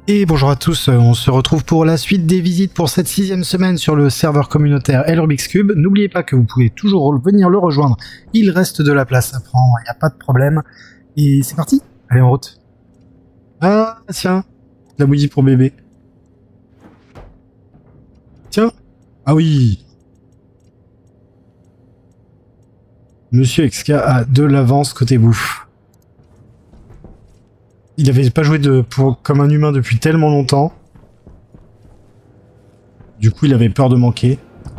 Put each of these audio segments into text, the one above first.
Et bonjour à tous, on se retrouve pour la suite des visites pour cette 6e semaine sur le serveur communautaire Rubik's Cube. N'oubliez pas que vous pouvez toujours venir le rejoindre, il reste de la place à prendre, il n'y a pas de problème. Et c'est parti, allez en route. Ah tiens, la bouillie pour bébé. Tiens, ah oui. Monsieur XK a de l'avance côté bouffe. Il avait pas joué comme un humain depuis tellement longtemps. Du coup, il avait peur de manquer.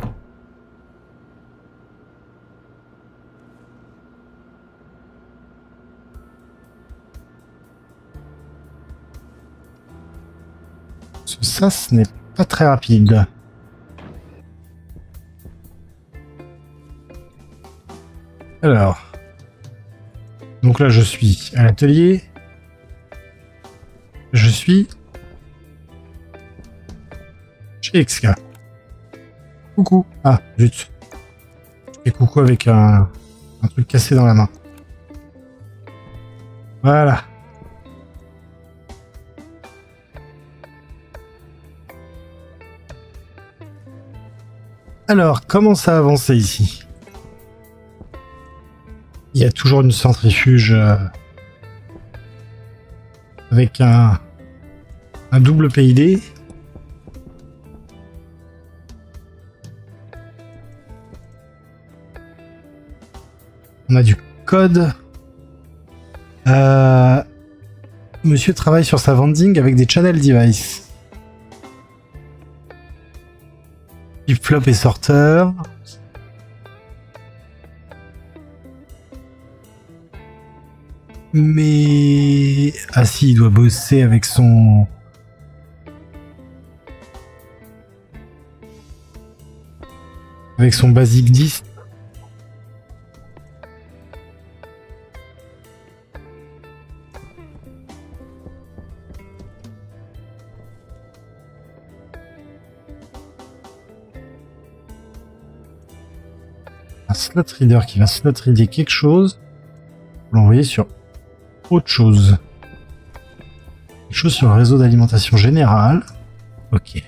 Ça, ce n'est pas très rapide. Alors. Donc là, je suis à l'atelier. Je suis chez XK. Coucou. Ah, zut. Je fais coucou avec un truc cassé dans la main. Voilà. Alors, comment ça a avancé ici? Il y a toujours une centrifuge avec un double PID. On a du code. Monsieur travaille sur sa vending avec des channel device. Flip-flop et sorteur. Mais... Ah si, il doit bosser avec son... Avec son Basic 10. Un slot reader qui va slot reader quelque chose. Pour l'envoyer sur autre chose. Quelque chose sur le réseau d'alimentation générale. Ok.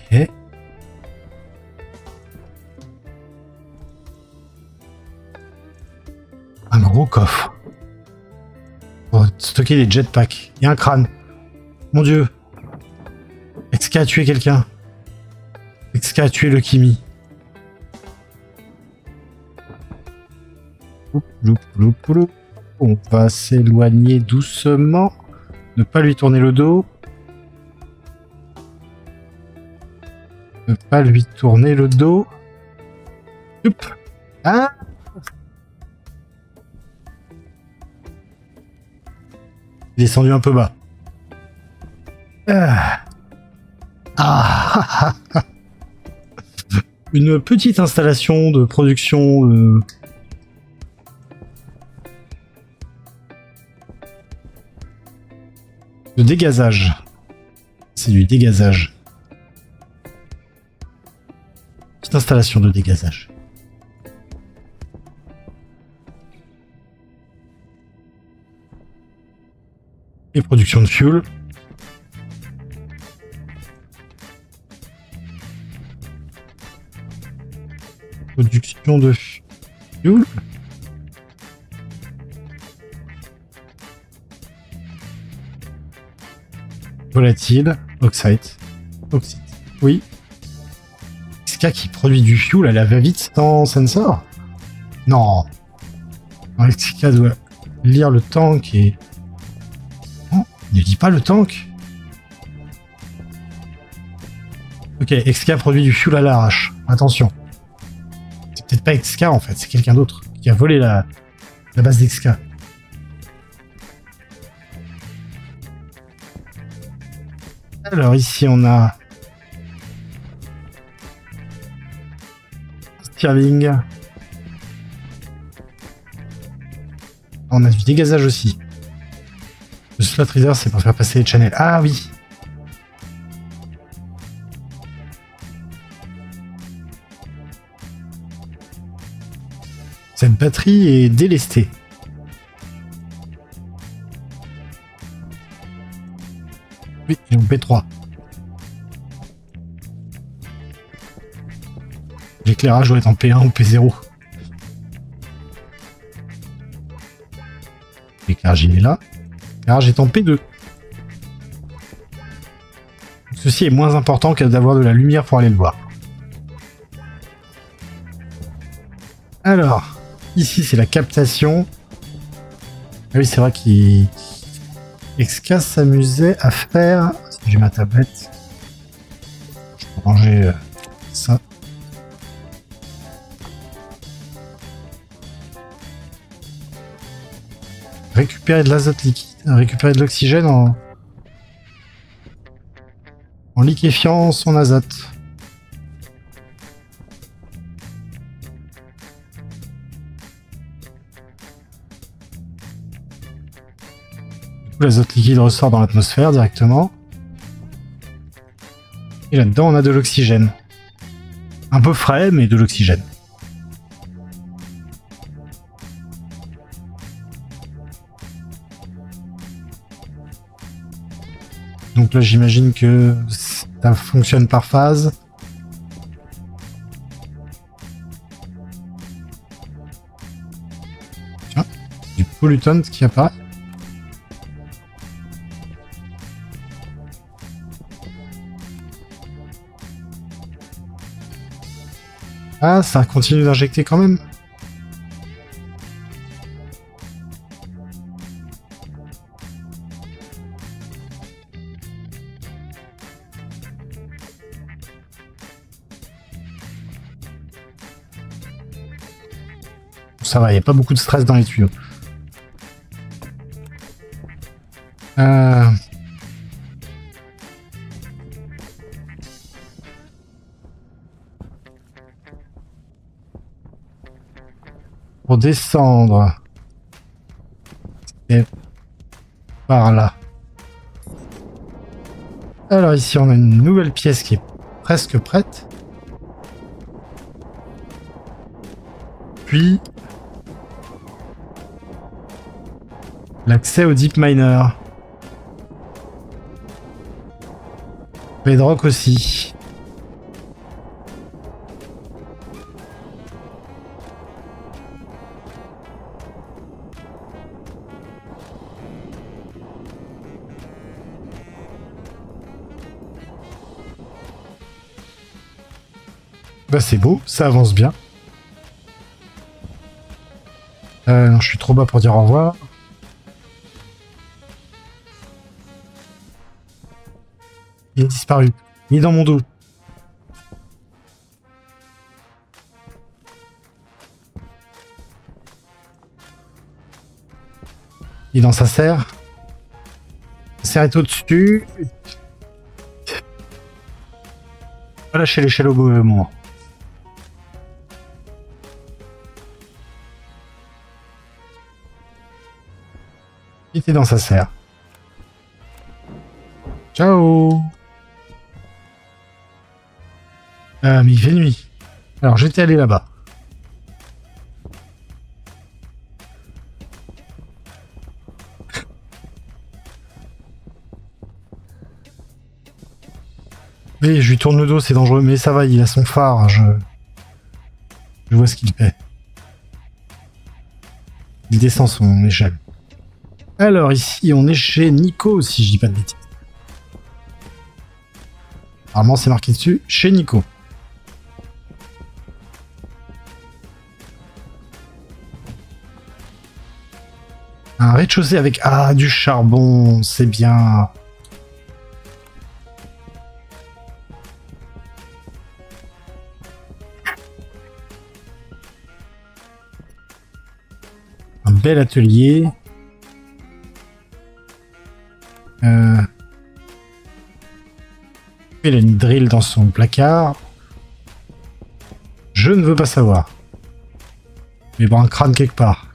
Un gros coffre. Pour stocker des jetpacks. Il y a un crâne. Mon dieu. XK a tué quelqu'un. XK a tué le Kimi. On va s'éloigner doucement. Ne pas lui tourner le dos. Ne pas lui tourner le dos. Oup. Ah. Descendu un peu bas. Ah. Une petite installation de production de dégazage. C'est du dégazage. Petite installation de dégazage. Et production de fuel. Production de fuel. Volatile, oxide. Oui. XK qui produit du fuel à la va-vite sans sensor? Non. Non, XK doit lire le tank et... Non, il ne lit pas le tank. Ok, XK produit du fuel à l'arrache. Attention. C'est peut-être pas XK en fait, c'est quelqu'un d'autre qui a volé la base d'XK. Alors ici on a Stirling. On a du dégazage aussi. Le slot reader c'est pour faire passer les channels. Ah oui. Cette batterie est délestée. Oui, ils ont P3. l'éclairage doit être en P1 ou P0. L'éclairage il est là. L'éclairage est en P2. Ceci est moins important que d'avoir de la lumière pour aller le voir. Alors, ici c'est la captation. Ah oui, c'est vrai qu'il... Exca s'amusait à faire... Si j'ai ma tablette... Je peux ranger ça. Récupérer de l'azote liquide, récupérer de l'oxygène en liquéfiant son azote. L'azote liquide ressort dans l'atmosphère directement. Et là-dedans, on a de l'oxygène. Un peu frais, mais de l'oxygène. Donc là, j'imagine que ça fonctionne par phase. Tiens, du pollutant qui apparaît. Ah, ça continue d'injecter quand même. Ça va, il n'y a pas beaucoup de stress dans les tuyaux. Pour descendre. Et par là. Alors ici, on a une nouvelle pièce qui est presque prête. Puis... l'accès au Deep Miner. Bedrock aussi. Bah c'est beau, ça avance bien. Non, je suis trop bas pour dire au revoir. Il est disparu. Il est dans mon dos. Il est dans sa serre. La serre est au-dessus. Pas lâcher l'échelle au moment. Il était dans sa serre. Ciao. Mais il fait nuit. Alors j'étais allé là-bas. Oui, je lui tourne le dos, c'est dangereux, mais ça va, il a son phare, je vois ce qu'il fait. Il descend son échelle. Alors ici, on est chez Nico, si je dis pas de bêtises. Apparemment, c'est marqué dessus, chez Nico. Un rez-de-chaussée avec du charbon, c'est bien. Un bel atelier. Il a une drill dans son placard. Je ne veux pas savoir. Mais bon, un crâne quelque part.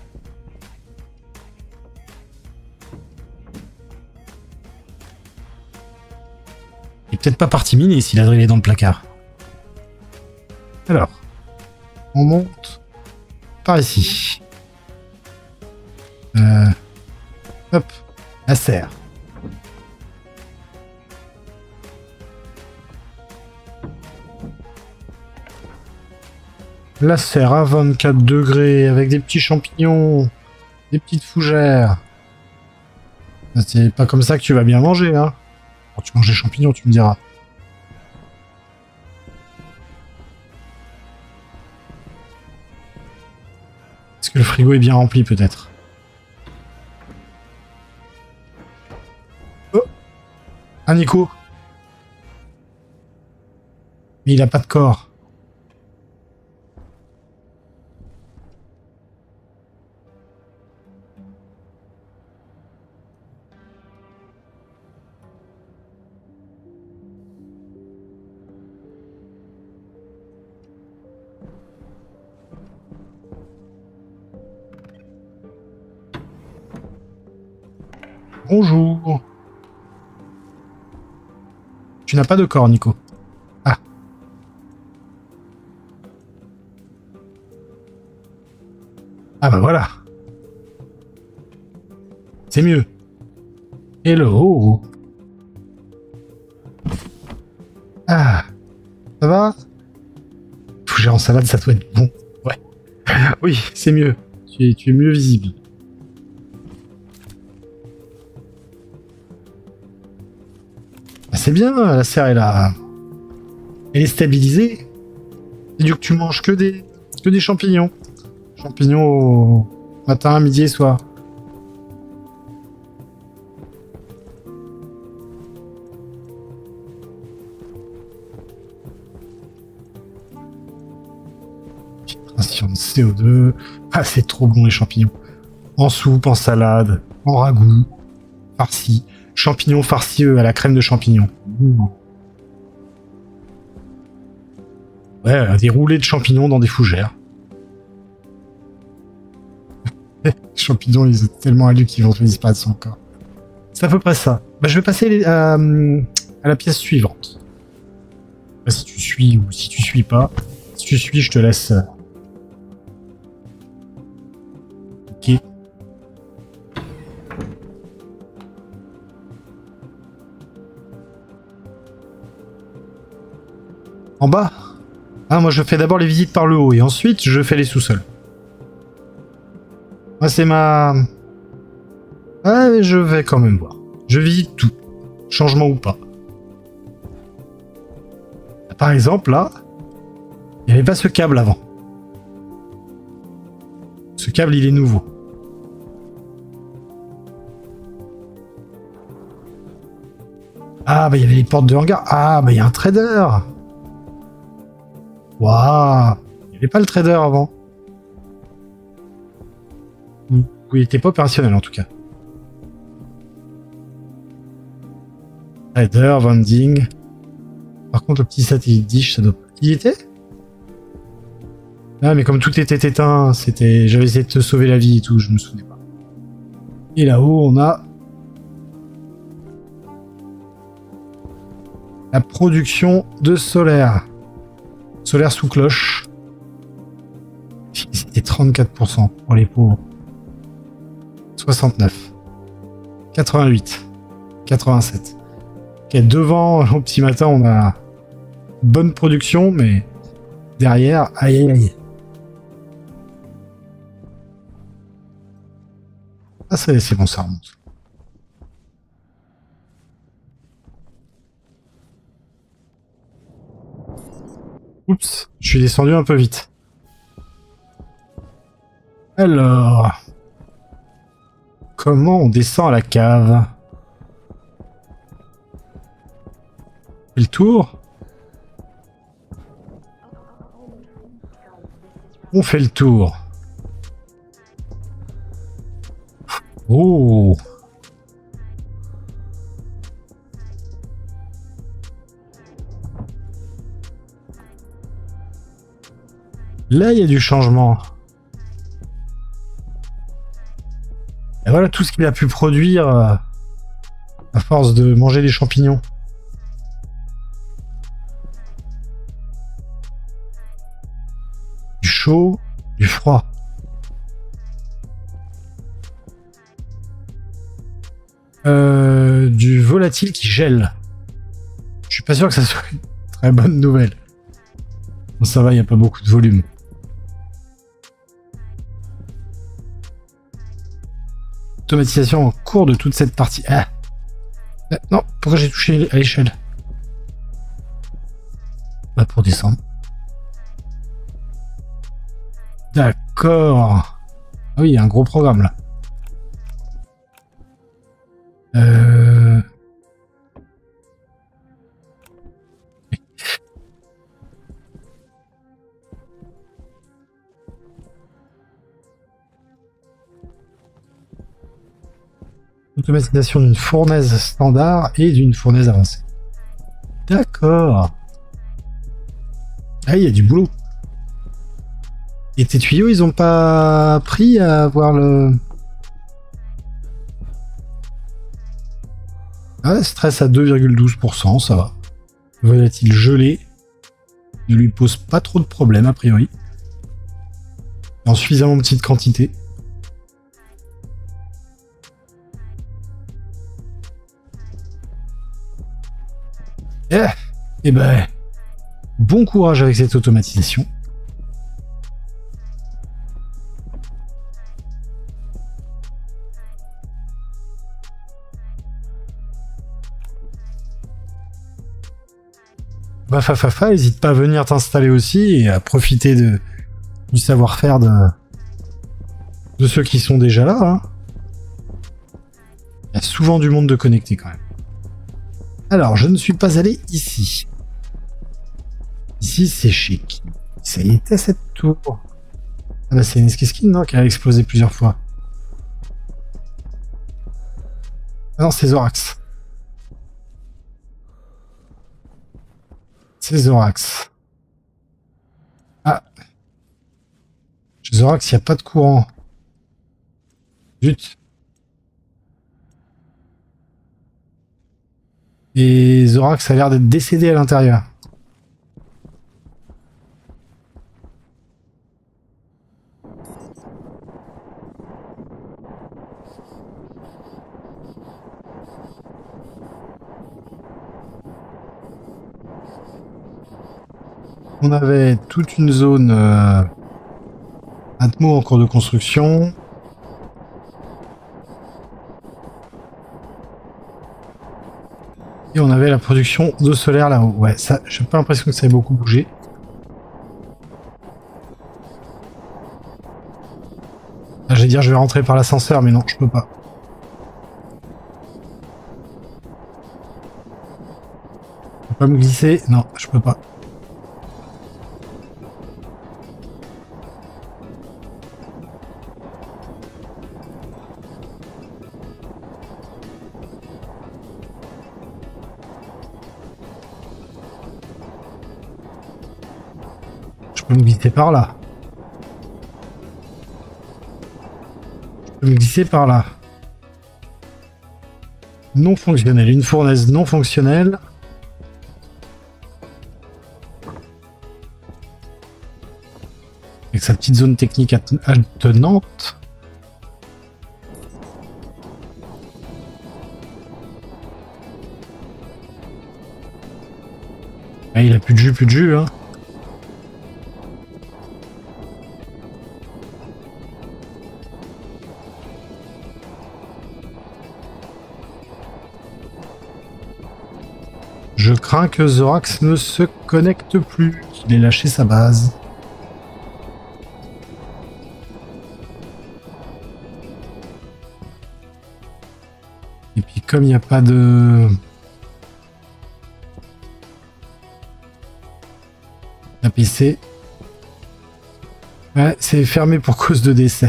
Il est peut-être pas parti miner s'il a drillé dans le placard. Alors, on monte par ici. Hop, la serre. La serre à 24 degrés avec des petits champignons, des petites fougères. C'est pas comme ça que tu vas bien manger, hein. Quand tu manges des champignons, tu me diras. Est-ce que le frigo est bien rempli, peut-être? Oh! Un Nico! Mais il a pas de corps. Bonjour. Tu n'as pas de corps, Nico. Ah. Ah bah voilà. C'est mieux. Hello. Ah. Ça va? Fougère en salade, ça doit être bon. Ouais. Oui, c'est mieux. Tu es mieux visible. C'est bien, la serre est là. Elle est stabilisée. C'est du que tu manges que des champignons. Champignons au matin, midi et soir. Filtration de CO2. Ah, c'est trop bon les champignons. En soupe, en salade, en ragoût, farci. Champignons farcis à la crème de champignons. Ouais, des roulés de champignons dans des fougères. Les champignons, ils sont tellement halus qu'ils vont disparaître de son corps. C'est à peu près ça. Bah, je vais passer à la pièce suivante. Bah, si tu suis ou si tu suis pas. Si tu suis, je te laisse. Ok. En bas? Ah, moi je fais d'abord les visites par le haut et ensuite je fais les sous-sols. Moi c'est ma... Ah, mais je vais quand même voir. Je visite tout. Changement ou pas. Par exemple, là, il n'y avait pas ce câble avant. Ce câble, il est nouveau. Ah, bah il y avait les portes de hangar. Ah, bah il y a un trader. Waouh! Il n'y avait pas le trader avant. Oui, il n'était pas opérationnel en tout cas. Trader, vending. Par contre, le petit satellite dish, ça doit... Il y était? Ah, mais comme tout était éteint, c'était... J'avais essayé de te sauver la vie et tout, je me souvenais pas. Et là-haut, on a... la production de solaire. Solaire sous cloche. C'était 34% pour les pauvres. 69. 88. 87. Ok, devant, au petit matin, on a bonne production, mais derrière, aïe aïe aïe. Ah, c'est bon, ça remonte. Oups, je suis descendu un peu vite. Alors... Comment on descend à la cave? On fait le tour? On fait le tour. Oh! Là, il y a du changement. Et voilà tout ce qu'il a pu produire à force de manger des champignons. Du chaud, du froid. Du volatile qui gèle. Je suis pas sûr que ça soit une très bonne nouvelle. Bon, ça va, il n'y a pas beaucoup de volume. automatisation en cours de toute cette partie. Ah. Non, pourquoi j'ai touché à l'échelle? Bah pour descendre. D'accord. Ah oui, il y a un gros programme là. Automatisation d'une fournaise standard et d'une fournaise avancée. D'accord. Ah, il y a du boulot. Et tes tuyaux, ils ont pas appris à avoir le... Ah, stress à 2,12%, ça va. Volatile gelé. Ne lui pose pas trop de problèmes, a priori. En suffisamment petite quantité. Eh ben, bon courage avec cette automatisation. Bah Fafafa, n'hésite pas à venir t'installer aussi et à profiter du savoir-faire de ceux qui sont déjà là. Hein. Il y a souvent du monde de connecté quand même. Alors, je ne suis pas allé ici. Ici, c'est chic. Ça y était cette tour. Ah bah c'est une Skiskin, non, qui a explosé plusieurs fois. Ah non, c'est Zorax. C'est Zorax. Ah. Chez Zorax, il n'y a pas de courant. Zut. Et Zorax a l'air d'être décédé à l'intérieur. On avait toute une zone Atmo en cours de construction. Et on avait la production d'eau solaire là-haut. Ouais, ça, j'ai pas l'impression que ça ait beaucoup bougé. Ah, j'allais dire je vais rentrer par l'ascenseur, mais non, je peux pas. Je peux pas me glisser. Non, je peux pas. Je peux me glisser par là. Je peux me glisser par là. Non fonctionnel. Une fournaise non fonctionnelle. Avec sa petite zone technique attenante. Ah, il a plus de jus, hein. Je crains que Zorax ne se connecte plus, qu'il ait lâché sa base. Et puis comme il n'y a pas de... APC... Ouais, c'est fermé pour cause de décès.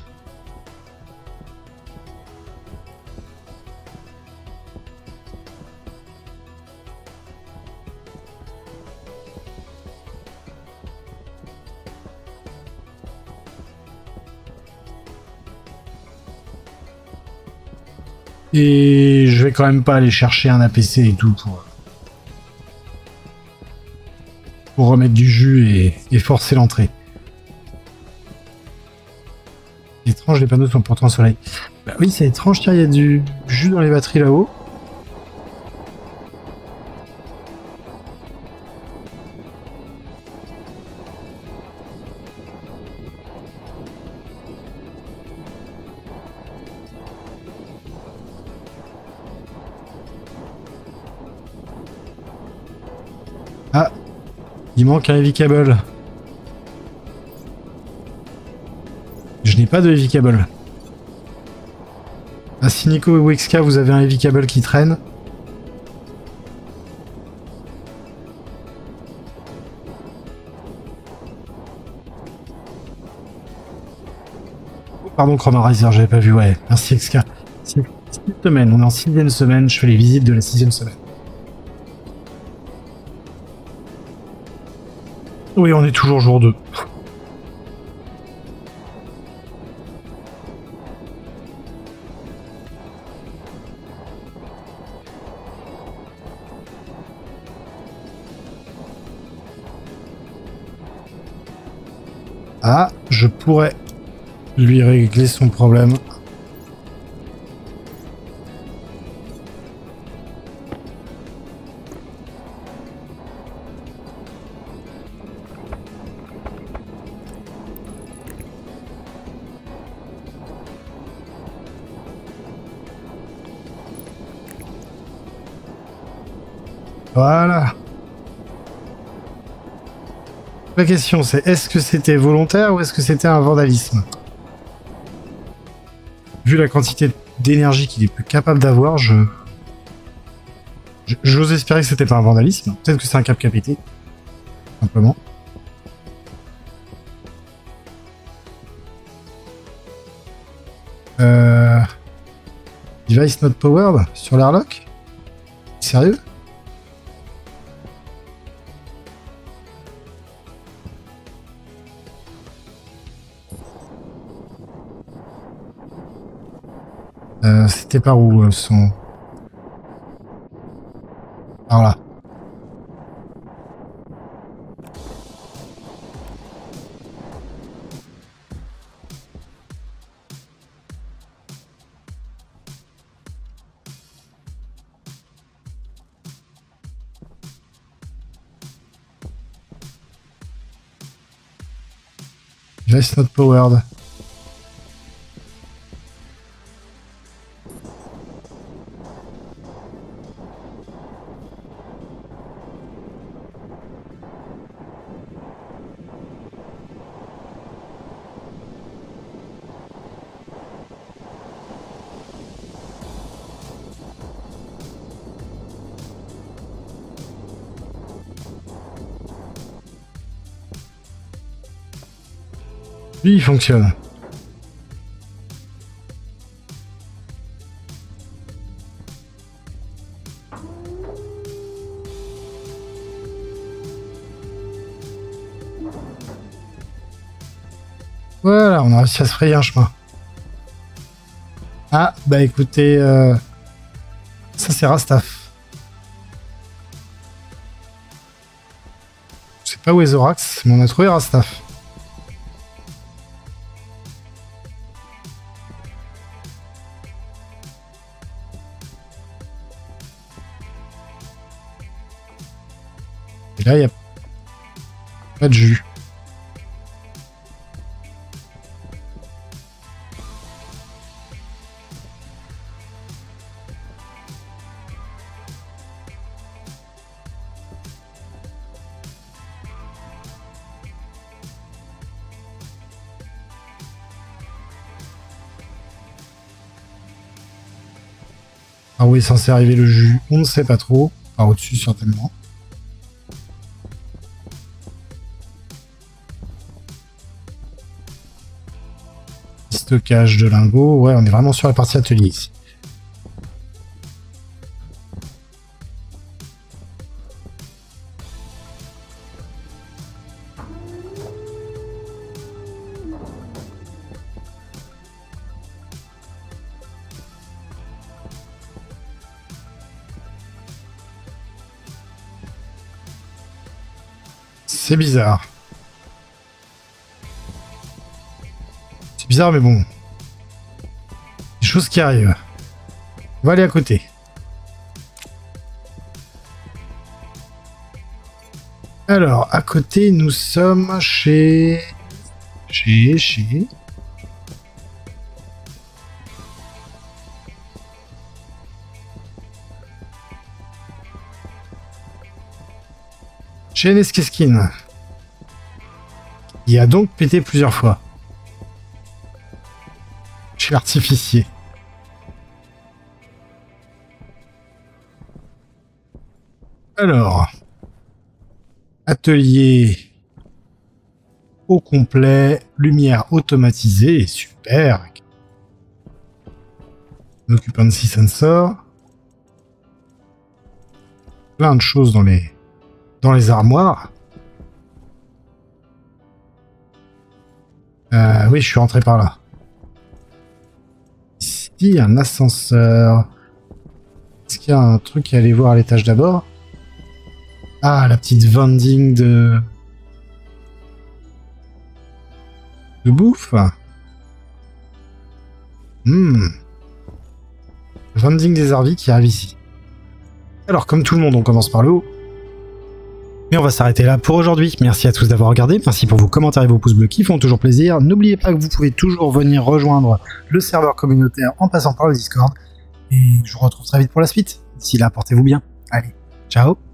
Et je vais quand même pas aller chercher un APC et tout pour remettre du jus et forcer l'entrée. Étrange, les panneaux sont pourtant au soleil. Bah oui, c'est étrange, tiens, il y a du jus dans les batteries là-haut. Il manque un heavy cable. Je n'ai pas de heavy cable. Ah, si Nico et Wexka, vous avez un heavy cable qui traîne. Oh, pardon, Chromarizer, j'avais pas vu, ouais. Merci Exka. 6 semaines, on est en 6e semaine, je fais les visites de la 6e semaine. Oui, on est toujours jour 2. Ah, je pourrais lui régler son problème. Voilà. La question c'est, est-ce que c'était volontaire ou est-ce que c'était un vandalisme? Vu la quantité d'énergie qu'il est plus capable d'avoir, j'ose espérer que c'était pas un vandalisme. Peut-être que c'est un cap capité. Simplement. Device not powered sur l'airlock? Sérieux? C'était par où son... Par là. Device not powered. Lui, il fonctionne. Voilà, on a réussi à se frayer un chemin. Ah, bah écoutez, ça c'est Rastaf. Je sais pas où est Zorax, mais on a trouvé Rastaf. Et là, il n'y a pas de jus. Ah oui, censé arriver le jus, on ne sait pas trop. Par au-dessus, certainement. Stockage de lingots. Ouais, on est vraiment sur la partie atelier ici. C'est bizarre. C'est bizarre, mais bon. Des choses qui arrivent. On va aller à côté. Alors, à côté, nous sommes chez... Chez Neskeskin. Il a donc pété plusieurs fois. Chez l'artificier. Alors. Atelier au complet. Lumière automatisée. Super. Occupancy sensor. Plein de choses dans les armoires. Oui, je suis rentré par là. Ici, un ascenseur. Est-ce qu'il y a un truc à aller voir à l'étage d'abord? Ah, la petite vending de bouffe. Vending des Arvis qui arrive ici. Alors, comme tout le monde, on commence par le haut. Et on va s'arrêter là pour aujourd'hui. Merci à tous d'avoir regardé. Merci pour vos commentaires et vos pouces bleus qui font toujours plaisir. N'oubliez pas que vous pouvez toujours venir rejoindre le serveur communautaire en passant par le Discord. Et je vous retrouve très vite pour la suite. D'ici là, portez-vous bien. Allez, ciao!